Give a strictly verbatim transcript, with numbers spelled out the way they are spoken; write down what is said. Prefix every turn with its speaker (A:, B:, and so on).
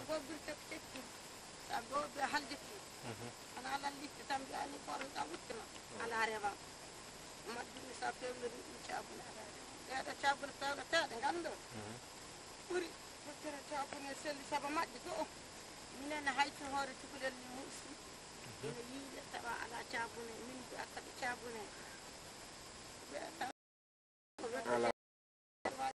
A: gobirta ko tekki sa goɓe haldiki ana lallitte tan mbiyani ɓornoɗa wuttima ala rewa majjumi sa pewlori ɗum cabune ala rewa ɓeeɗo cabune pewleteɗe gando ɓuuri wottere cabune selli saabu majƴe go o minenne hayto hoore cukalel ni muusi ene yiile tawa ala cabune min mbiya kaɓe cabune ɓe